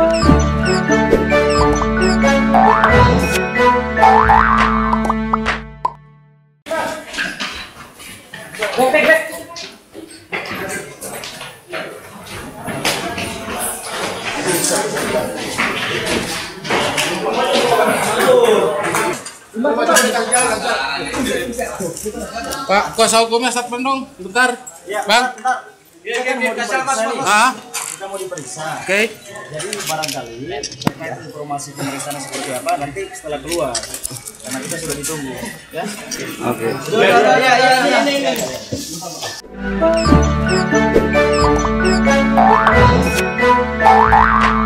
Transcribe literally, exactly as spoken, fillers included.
Pak, kuasa hukumnya Satpam dong, bentar. Ya, Bang. bentar. Kita kan mau diperiksa nih. Ah, Kita mau diperiksa. oke. Okay. Jadi barangkali terkait informasi pemeriksaan seperti apa nanti setelah keluar. Karena kita sudah ditunggu, ya. Oke. Okay. Ya, ya, ya, ya, ini, ini. Thank you.